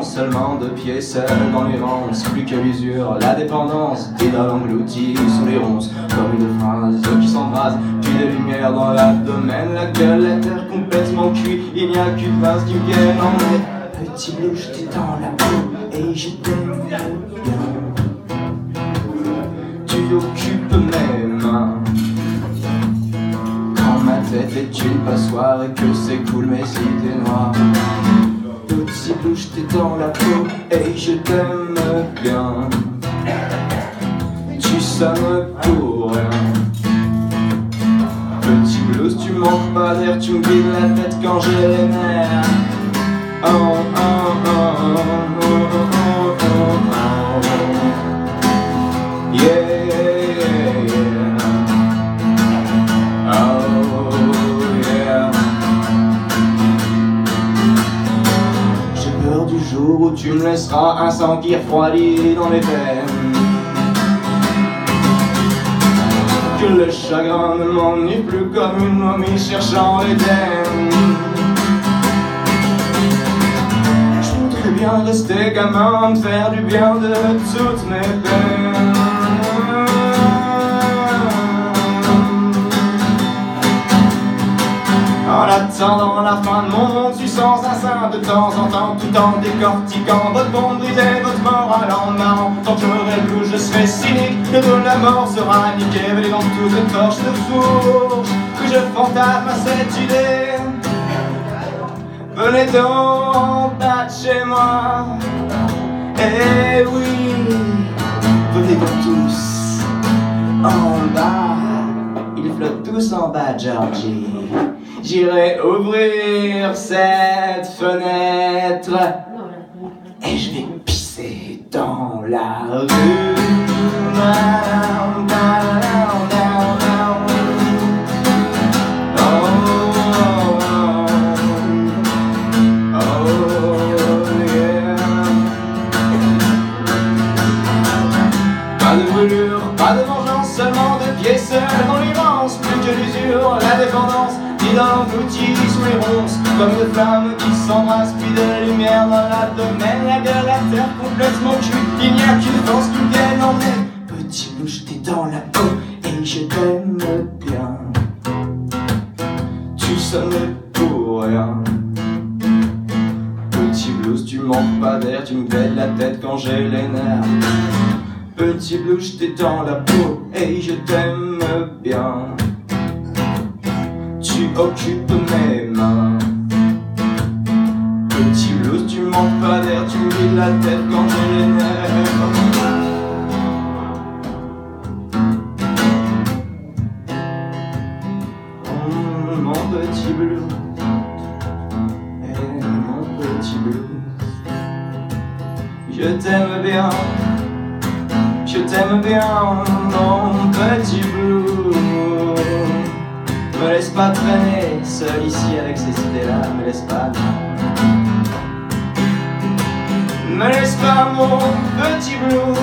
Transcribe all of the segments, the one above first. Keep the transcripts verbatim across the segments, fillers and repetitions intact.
seulement de pieds seuls dans l'errance, plus que l'usure, la dépendance, d'idole engloutie sous les ronces, comme une phrase qui s'embrase, puis des lumières dans l'abdomen, la gueule, la terre complètement cuite, il n'y a qu'une base qui me vienne en est. Petit louche, t'es dans la peau et je t'aime bien. Tu occupes mes mains. Quand ma tête est une passoire et que c'est cool mes idées noires. Petit louche, t'es dans la peau et je t'aime bien. Tu sonnes pour rien. Petit blues, tu manques pas d'air, tu me vides la tête quand j'ai les nerfs. Oh, oh, oh, oh, oh, oh, oh, oh. Yeah, yeah, yeah. Oh, yeah. J'ai peur du jour où tu me laisseras un sang qui refroidit dans mes veines. Que le chagrin ne m'ennuie plus comme une momie cherchant l'Éden. Je voudrais bien rester gamin, me faire du bien de toutes mes peines. En attendant la fin de mon monde, tu sens un sein de temps en temps, tout en décortiquant votre monde brisé, votre morale en marrant. Tant que j'aurai le blues, je serai cynique, le dos de la mort sera niqué, mais dans toutes les torches de fourche, que je fantasme à cette idée. Venez donc battre chez moi, eh oui, venez donc tous en bas, ils flottent tous en bas, Georgie. J'irai ouvrir cette fenêtre et je vais pisser dans la rue. Pas de brûlure, pas de vengeance, seulement de pieds seuls dans l'immense, plus que l'usure, la dépendance, d'idole engloutie sous les ronces, comme une flamme qui s'embrasse, puis de la lumière dans l'abdomen, la gueule, la terre complètement cuite, il n'y a qu'une force qui me vienne en aide. Petit louche, t'es dans la peau et je t'aime bien. Tu sonnes pour rien. Petit blues, tu manques pas d'air, tu me fais de la tête quand j'ai les nerfs. Petit blues, t'es dans la peau et je t'aime bien. Tu occupes mes mains. Petit blues, tu manques pas d'air, tu me vides la tête quand j'ai les nerfs. Oh, mon petit blues, eh, mon petit blues, je t'aime bien. Je t'aime bien, mon petit blues. Me laisse pas traîner seul ici avec ces idées-là. Me laisse pas, me laisse pas, mon petit blues.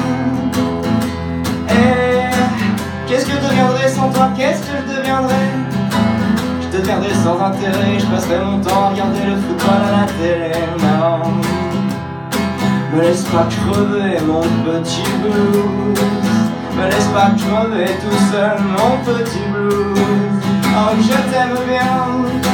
Et qu'est-ce que je deviendrais sans toi? Qu'est-ce que je deviendrais? Je deviendrais sans intérêt. Je passerais mon temps à regarder le football à la télé. Non, me laisse pas crever, mon petit blues. Me laisse pas crever tout seul, mon petit blues. Oh, je t'aime bien.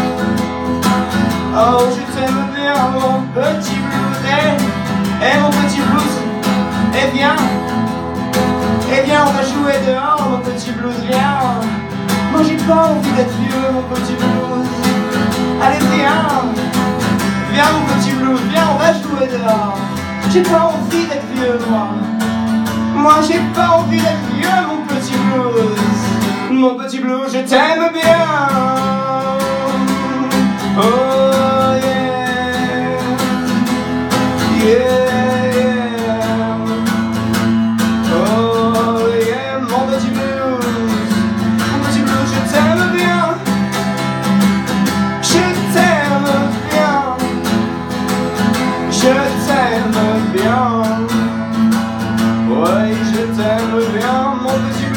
Oh, je t'aime bien, mon petit blues. Eh, eh, mon petit blues. Eh bien, eh bien, on va jouer dehors, mon petit blues, viens. Moi, j'ai pas envie d'être vieux, mon petit blues. Allez, viens. Viens, mon petit blues, viens, on va jouer dehors. J'ai pas envie d'être vieux, moi. Moi, j'ai pas envie d'être vieux, mon petit blues. Mon petit blues, je t'aime bien. Oh, yeah. Yeah, yeah. Oh, yeah, mon petit blues. Mon petit blues, je t'aime bien. Je t'aime bien. Je t'aime bien, ouais, je t'aime bien, mon petit